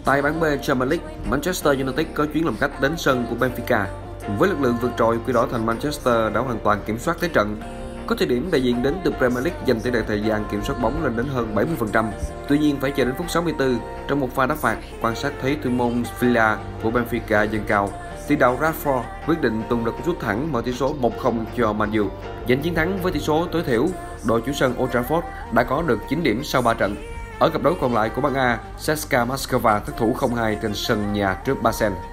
Tại bảng B Champions League, Manchester United có chuyến làm khách đến sân của Benfica. Với lực lượng vượt trội, Quỷ đỏ thành Manchester đã hoàn toàn kiểm soát thế trận. Có thời điểm đại diện đến từ Premier League giành tỷ lệ thời gian kiểm soát bóng lên đến hơn 70%. Tuy nhiên phải chờ đến phút 64 trong một pha đá phạt, quan sát thấy thủ môn Villa của Benfica dâng cao. Tiền đạo Rashford quyết định tung ra cú sút thẳng mở tỷ số 1-0 cho Man U. Giành chiến thắng với tỷ số tối thiểu, đội chủ sân Old Trafford đã có được 9 điểm sau 3 trận. Ở cặp đấu còn lại của bảng A, CSKA Moscow thất thủ 0-2 trên sân nhà trước Basel.